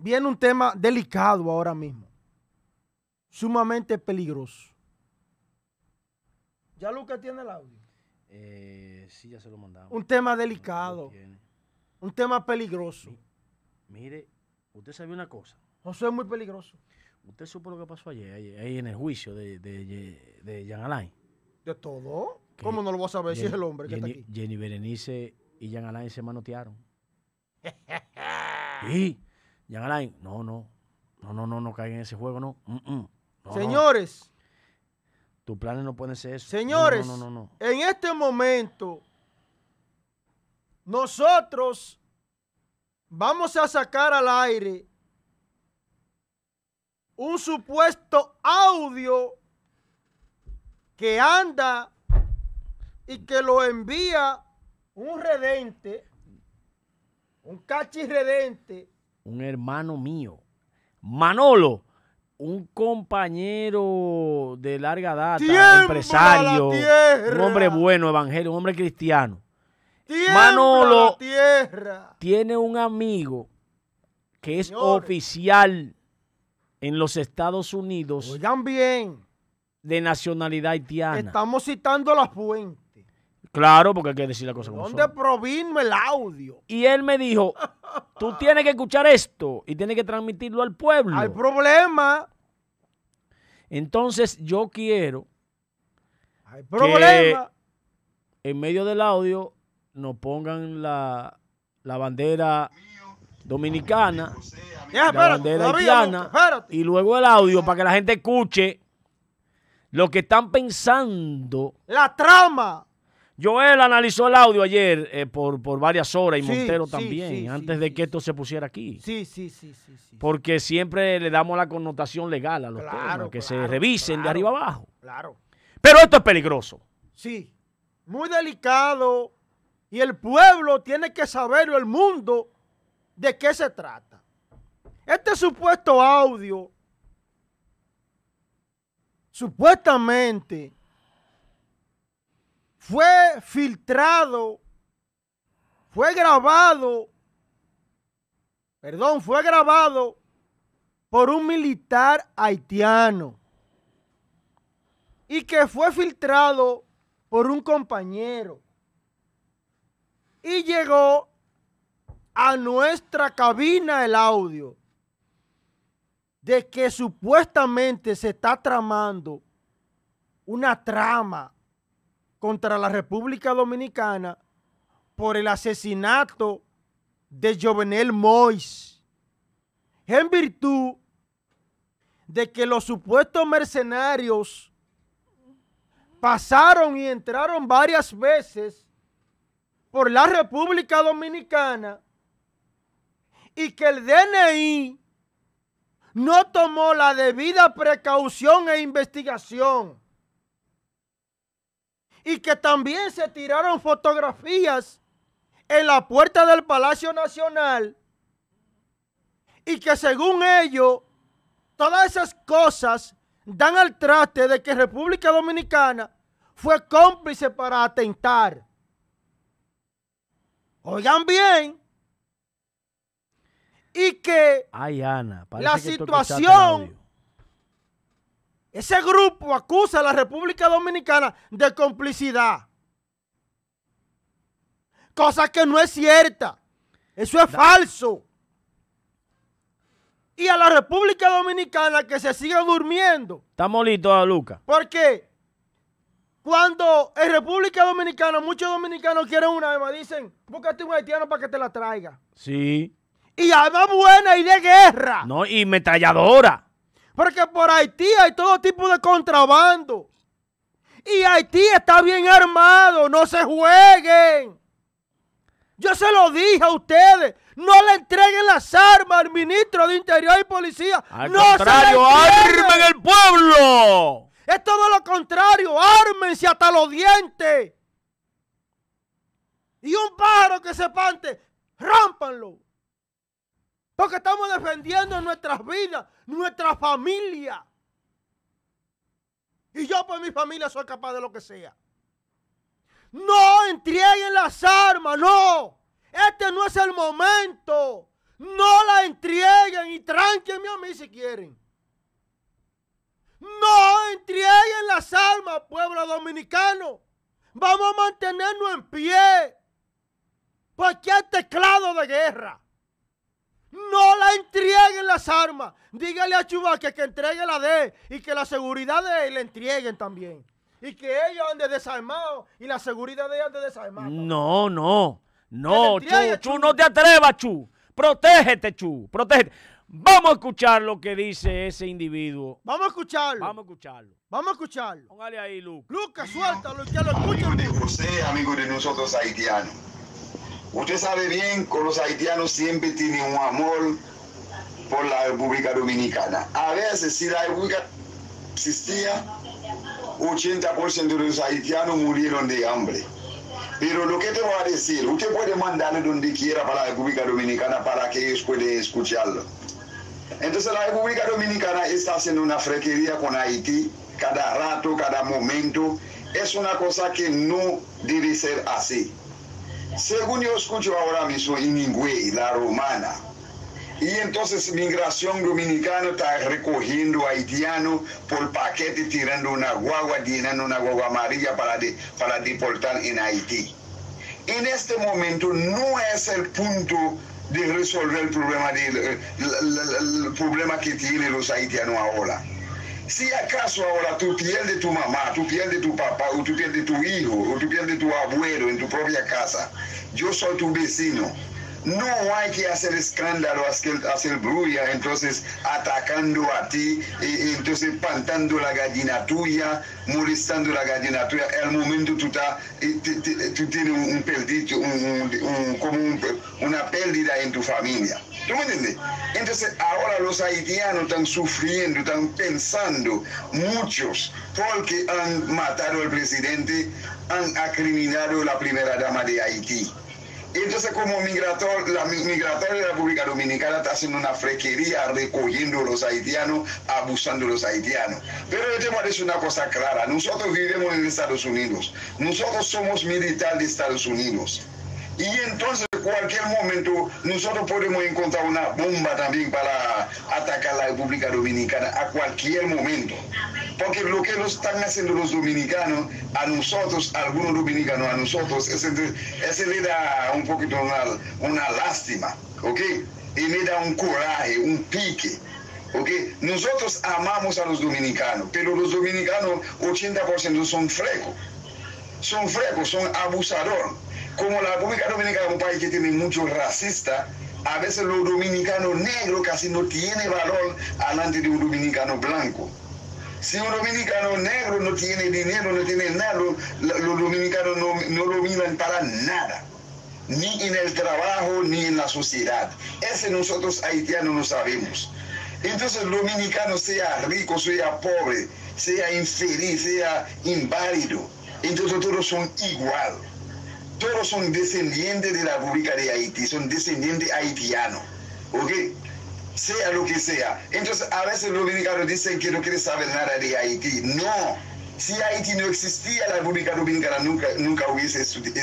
viene un tema delicado ahora mismo, sumamente peligroso. ¿Ya Lucas tiene el audio? Sí, ya se lo mandamos. Un tema delicado, un tema peligroso. Mire, usted sabe una cosa. José es muy peligroso. Usted supo lo que pasó ayer, ahí en el juicio de Jean Alain. ¿De todo? ¿Cómo no lo voy a saber si es el hombre que está aquí? Jenny Berenice y Jean Alain se manotearon. Sí, Jean Alain, no caigan en ese juego, no. No, señores. No. Tus planes no pueden ser eso. Señores, no. En este momento, nosotros vamos a sacar al aire un supuesto audio que anda y que lo envía un redente, un cachirredente. Un hermano mío, Manolo, un compañero de larga data, empresario, un hombre bueno, evangelio, un hombre cristiano. Manolo tiene un amigo que es oficial en los Estados Unidos. Oigan bien. De nacionalidad haitiana. Estamos citando la fuente. Claro, porque hay que decir la cosa como ¿Dónde provino el audio? Y él me dijo, tú tienes que escuchar esto y tienes que transmitirlo al pueblo. Hay problema. Entonces yo quiero que en medio del audio nos pongan la bandera dominicana, la bandera haitiana, y luego el audio para que la gente escuche lo que están pensando. La trama. Joel analizó el audio ayer por varias horas y Montero también, antes de que esto se pusiera aquí. Sí. Porque siempre le damos la connotación legal a los temas, que se revisen de arriba abajo. Claro. Pero esto es peligroso. Sí, muy delicado. Y el pueblo tiene que saber, el mundo, de qué se trata. Este supuesto audio, supuestamente, fue filtrado, fue grabado por un militar haitiano y que fue filtrado por un compañero y llegó a nuestra cabina el audio de que supuestamente se está tramando una trama contra la República Dominicana por el asesinato de Jovenel Moïse, en virtud de que los supuestos mercenarios pasaron y entraron varias veces por la República Dominicana y que el DNI no tomó la debida precaución e investigación y que también se tiraron fotografías en la puerta del Palacio Nacional y que según ellos todas esas cosas dan al traste de que República Dominicana fue cómplice para atentar. Oigan bien. Y que la situación, ese grupo acusa a la República Dominicana de complicidad. Cosa que no es cierta. Eso es falso. Y a la República Dominicana que se siga durmiendo. Estamos listos, Lucas. Porque cuando en República Dominicana muchos dominicanos quieren una arma, dicen, búscate un haitiano para que te la traiga. Sí. Y arma buena y de guerra. No, y metralladora. Porque por Haití hay todo tipo de contrabando. Y Haití está bien armado, no se jueguen. Yo se lo dije a ustedes. No le entreguen las armas al ministro de Interior y Policía. Al contrario, armen el pueblo. Es todo lo contrario, ármense hasta los dientes. Y un pájaro que se pante, rómpanlo. Porque estamos defendiendo nuestras vidas, nuestra familia. Y yo por mi familia soy capaz de lo que sea. No entreguen las armas, no. Este no es el momento. No la entreguen y tránquenme a mí si quieren. No entreguen las armas, pueblo dominicano. Vamos a mantenernos en pie. Porque hay teclado de guerra. No la entreguen las armas. Dígale a Chubaque que entregue la de él y que la seguridad de él le entreguen también. Y que ellos anden desarmados y la seguridad de ellos ande desarmada. No, no. No, Chu, no te atrevas, Chu. Protégete, Chu. Protégete. Vamos a escuchar lo que dice ese individuo. Vamos a escucharlo. Vamos a escucharlo. Vamos a escucharlo. Póngale ahí, Lucas. Lucas, suéltalo, que lo escuchen. Amigo de José, amigo de nosotros haitianos. Usted sabe bien que los haitianos siempre tienen un amor por la República Dominicana. A veces, si la República existía, 80% de los haitianos murieron de hambre. Pero lo que te voy a decir, usted puede mandarle donde quiera para la República Dominicana para que ellos puedan escucharlo. Entonces la República Dominicana está haciendo una frequería con Haití cada rato, cada momento. Es una cosa que no debe ser así. Según yo escucho ahora mismo en Higüey, la Romana, y entonces migración dominicana está recogiendo haitianos por paquete, tirando una guagua, llenando una guagua amarilla para deportar en Haití. En este momento no es el punto de resolver el problema, el problema que tienen los haitianos ahora. Si acaso ahora tú pierdes tu mamá, tú pierdes tu papá, o tú pierdes tu hijo, o tú pierdes tu abuelo en tu propia casa, yo soy tu vecino. No hay que hacer escándalo, hacer brulla, entonces atacando a ti, entonces espantando la gallina tuya, molestando la gallina tuya. Al momento tú tienes una pérdida en tu familia. ¿Tú me entiendes? Entonces ahora los haitianos están sufriendo, están pensando, muchos, porque han matado al presidente, han acriminado a la primera dama de Haití. Entonces, como la migratoria de la República Dominicana está haciendo una frequería, recogiendo a los haitianos, abusando de los haitianos. Pero yo te voy a decir una cosa clara, nosotros vivimos en Estados Unidos, nosotros somos militares de Estados Unidos. Y entonces, en cualquier momento, nosotros podemos encontrar una bomba también para atacar la República Dominicana, a cualquier momento. Porque lo que nos están haciendo los dominicanos, a nosotros, algunos dominicanos, a nosotros, ese le da un poquito una lástima, ¿ok? Y le da un coraje, un pique, ¿ok? Nosotros amamos a los dominicanos, pero los dominicanos, 80% son frecos. Son frecos, son abusadores. Como la República Dominicana es un país que tiene muchos racistas, a veces los dominicanos negros casi no tienen valor delante de un dominicano blanco. Si un dominicano negro no tiene dinero, no tiene nada, los dominicanos no lo miran para nada. Ni en el trabajo, ni en la sociedad. Ese nosotros haitianos no sabemos. Entonces el dominicano, sea rico, sea pobre, sea infeliz, sea inválido, entonces todos son igual. Todos son descendientes de la República de Haití, son descendientes haitianos, ¿ok? Sea lo que sea. Entonces, a veces los dominicanos dicen que no quieren saber nada de Haití. No, si Haití no existía, la República Dominicana nunca hubiese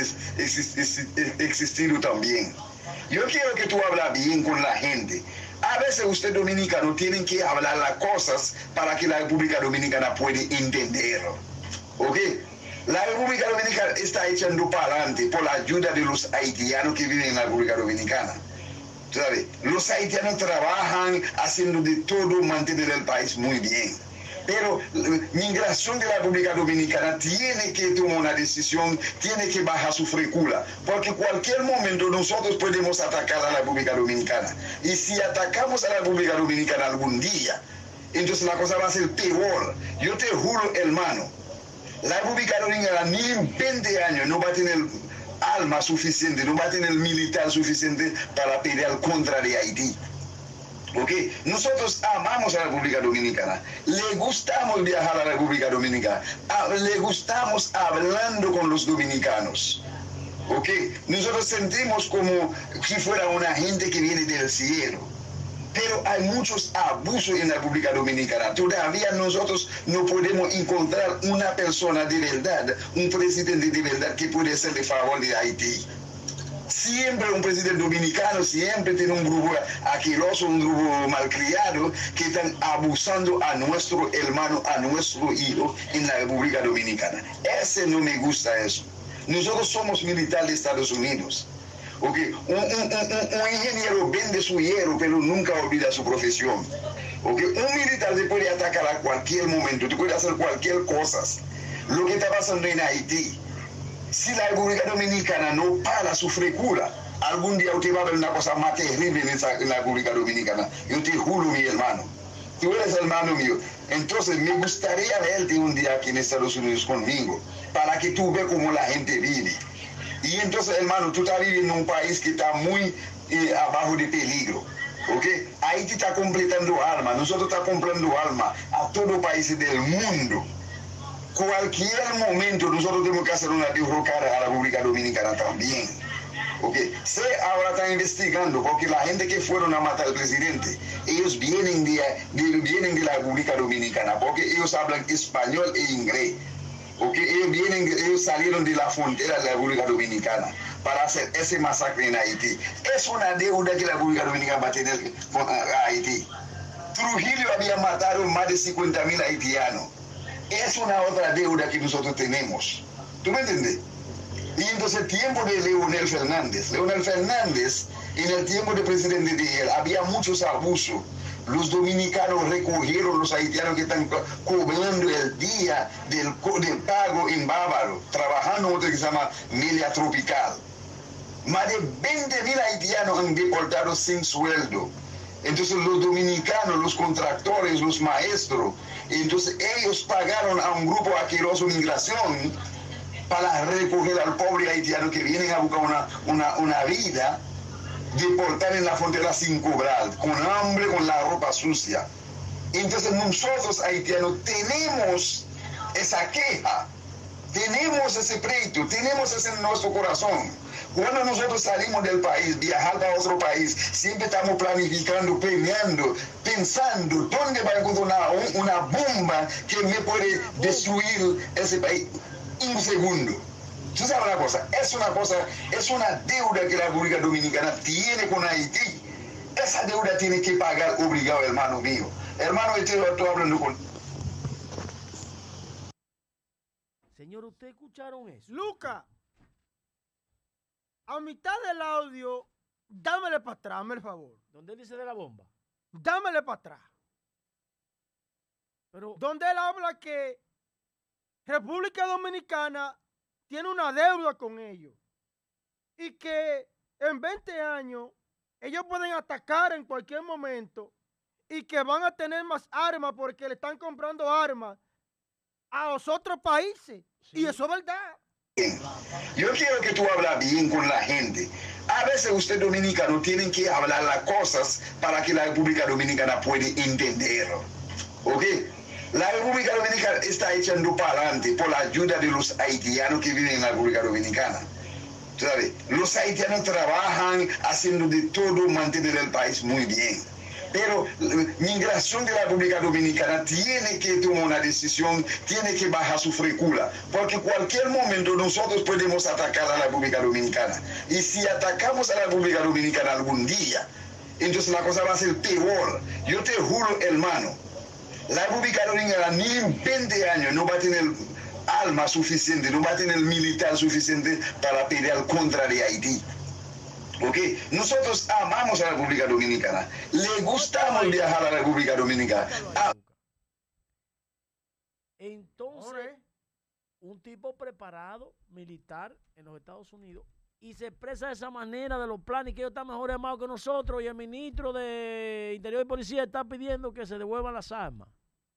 existido también. Yo quiero que tú hables bien con la gente. A veces usted dominicano tienen que hablar las cosas para que la República Dominicana pueda entenderlo, ¿ok? La República Dominicana está echando para adelante por la ayuda de los haitianos que viven en la República Dominicana. ¿Sabe? Los haitianos trabajan haciendo de todo mantener el país muy bien. Pero la migración de la República Dominicana tiene que tomar una decisión, tiene que bajar su frecura, porque en cualquier momento nosotros podemos atacar a la República Dominicana. Y si atacamos a la República Dominicana algún día, entonces la cosa va a ser peor. Yo te juro, hermano, la República Dominicana ni en 20 años no va a tener alma suficiente, no va a tener militar suficiente para pelear contra de Haití. ¿Ok? Nosotros amamos a la República Dominicana, le gustamos viajar a la República Dominicana, le gustamos hablando con los dominicanos. ¿Ok? Nosotros sentimos como si fuera una gente que viene del cielo. Pero hay muchos abusos en la República Dominicana. Todavía nosotros no podemos encontrar una persona de verdad, un presidente de verdad que puede ser de favor de Haití. siempre un presidente dominicano siempre tiene un grupo asqueroso, un grupo malcriado que están abusando a nuestro hermano, a nuestro hijo en la República Dominicana. Ese no me gusta eso. Nosotros somos militares de Estados Unidos. Okay. Un ingeniero vende su hierro, pero nunca olvida su profesión. Okay. Un militar te puede atacar a cualquier momento, te puede hacer cualquier cosa. Lo que está pasando en Haití, si la República Dominicana no para su frecura, algún día usted va a ver una cosa más terrible en la República Dominicana. Yo te juro, mi hermano. Tú eres hermano mío. Entonces me gustaría verte un día aquí en Estados Unidos conmigo, para que tú veas cómo la gente vive. Y entonces, hermano, tú estás viviendo en un país que está muy abajo de peligro. ¿Okay? Haití está completando armas, nosotros estamos comprando armas a todos los países del mundo. Cualquier momento nosotros tenemos que hacer una derrocada a la República Dominicana también. ¿Okay? Se ahora están investigando porque la gente que fueron a matar al presidente, ellos vienen de la República Dominicana porque ellos hablan español e inglés. Porque ellos salieron de la frontera de la República Dominicana para hacer ese masacre en Haití. Es una deuda que la República Dominicana va a tener con Haití. Trujillo había matado más de 50,000 haitianos. Es una otra deuda que nosotros tenemos. ¿Tú me entiendes? Y entonces el tiempo de Leonel Fernández, en el tiempo de presidente de él, había muchos abusos. Los dominicanos recogieron los haitianos que están cobrando el día del pago en Bávaro, trabajando en otro que se llama Melia Tropical. Más de 20,000 haitianos han deportado sin sueldo. Entonces los dominicanos, los contractores, los maestros, entonces ellos pagaron a un grupo asqueroso de migración para recoger al pobre haitiano que vienen a buscar una vida, deportar en la frontera sin cobrar, con hambre, con la ropa sucia. Entonces nosotros haitianos tenemos esa queja, tenemos ese pleito, tenemos eso en nuestro corazón. Cuando nosotros salimos del país, viajar a otro país, siempre estamos planificando, planeando, pensando dónde va a encontrar una bomba que me puede destruir ese país en un segundo. Tú sabes es una deuda que la República Dominicana tiene con Haití. Esa deuda tiene que pagar obligado, hermano mío. Hermano, estoy hablando con... Señor, ¿usted escucharon eso? Luca, a mitad del audio, dámele para atrás, hazme el favor. ¿Dónde dice de la bomba? Dámele para atrás. Pero... donde él habla que República Dominicana tiene una deuda con ellos y que en 20 años ellos pueden atacar en cualquier momento y que van a tener más armas porque le están comprando armas a los otros países. Sí. Y eso es verdad. Yo quiero que tú hables bien con la gente. A veces usted dominicano tienen que hablar las cosas para que la República Dominicana pueda entenderlo. ¿Ok? La República Dominicana está echando para adelante por la ayuda de los haitianos que viven en la República Dominicana. ¿Sabes? Los haitianos trabajan haciendo de todo mantener el país muy bien. Pero la migración de la República Dominicana tiene que tomar una decisión, tiene que bajar su frecura, porque en cualquier momento nosotros podemos atacar a la República Dominicana. Y si atacamos a la República Dominicana algún día, entonces la cosa va a ser peor. Yo te juro, hermano, la República Dominicana ni en 20 años no va a tener armas suficientes, no va a tener militar suficiente para pelear contra de Haití. ¿Ok? Nosotros amamos a la República Dominicana, le gustamos viajar a la República Dominicana. Entonces, un tipo preparado, militar, en los Estados Unidos, y se expresa de esa manera de los planes, que ellos están mejor armados que nosotros, y el ministro de Interior y Policía está pidiendo que se devuelvan las armas.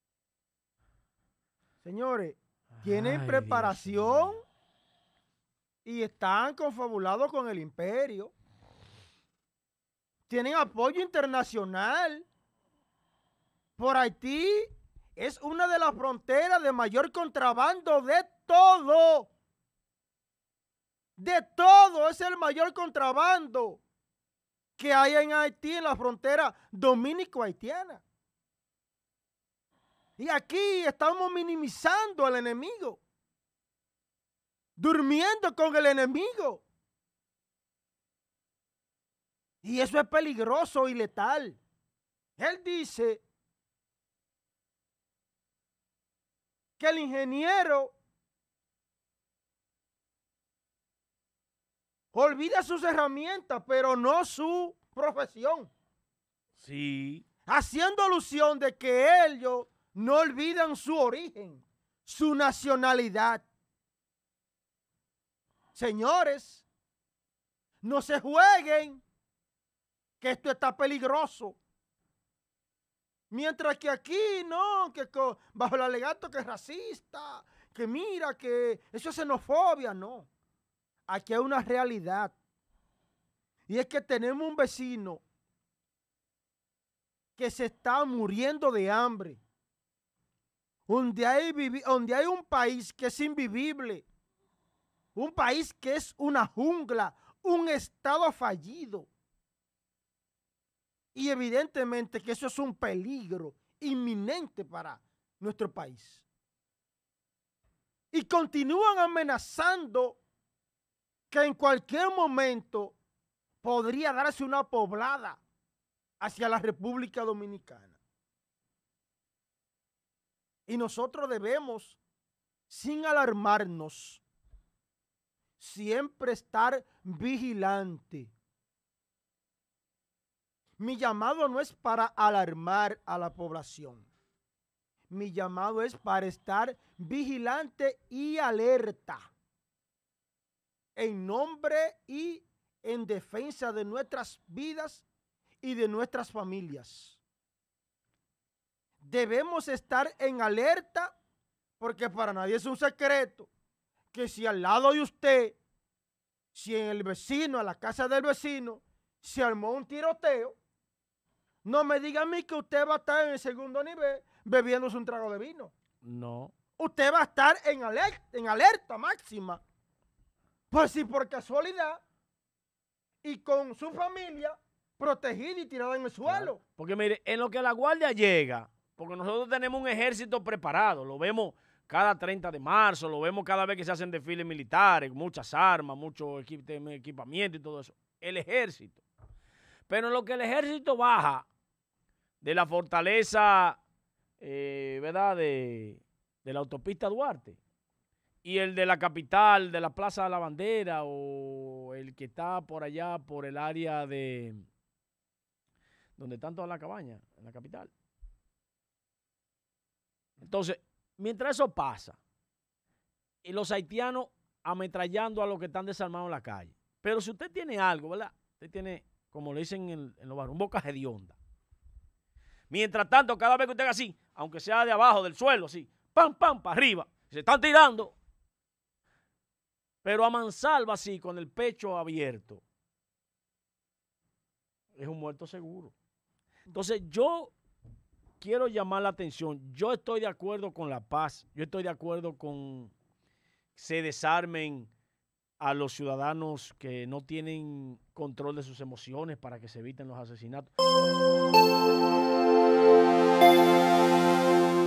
Señores, tienen preparación y están confabulados con el imperio. Tienen apoyo internacional. Por Haití es una de las fronteras de mayor contrabando de todo. De todo es el mayor contrabando que hay en Haití, en la frontera dominico-haitiana. Y aquí estamos minimizando al enemigo, durmiendo con el enemigo. Y eso es peligroso y letal. Él dice que el ingeniero olvida sus herramientas, pero no su profesión. Sí. Haciendo alusión de que ellos no olvidan su origen, su nacionalidad. Señores, no se jueguen, que esto está peligroso. Mientras que aquí, no, que bajo el alegato que es racista, que mira, que eso es xenofobia, no. Aquí hay una realidad. Y es que tenemos un vecino que se está muriendo de hambre. Donde hay un país que es invivible. Un país que es una jungla, un estado fallido. Y evidentemente que eso es un peligro inminente para nuestro país. Y continúan amenazando que en cualquier momento podría darse una poblada hacia la República Dominicana. Y nosotros debemos, sin alarmarnos, siempre estar vigilante. Mi llamado no es para alarmar a la población. Mi llamado es para estar vigilante y alerta en nombre y en defensa de nuestras vidas y de nuestras familias. Debemos estar en alerta porque para nadie es un secreto que si al lado de usted, si en el vecino, a la casa del vecino, se armó un tiroteo, no me diga a mí que usted va a estar en el segundo nivel bebiéndose un trago de vino. No. Usted va a estar en alerta máxima. Pues si por casualidad y con su familia protegida y tirada en el suelo. Claro. Porque mire, en lo que la guardia llega, porque nosotros tenemos un ejército preparado, lo vemos cada 30 de marzo, lo vemos cada vez que se hacen desfiles militares, muchas armas, mucho equipamiento y todo eso. El ejército. Pero en lo que el ejército baja de la fortaleza, ¿verdad? De la autopista Duarte, y el de la capital, de la Plaza de la Bandera, o el que está por allá, por el área de donde están todas las cabañas, en la capital. Entonces, mientras eso pasa, y los haitianos ametrallando a los que están desarmados en la calle. Pero si usted tiene algo, ¿verdad? Usted tiene, como le dicen en los barrios, un boca hedionda. Mientras tanto, cada vez que usted haga así, aunque sea de abajo del suelo, así, pam, pam, para arriba, se están tirando. Pero a mansalva así, con el pecho abierto, es un muerto seguro. Entonces yo quiero llamar la atención. Yo estoy de acuerdo con la paz. Yo estoy de acuerdo con se desarmen a los ciudadanos que no tienen control de sus emociones para que se eviten los asesinatos.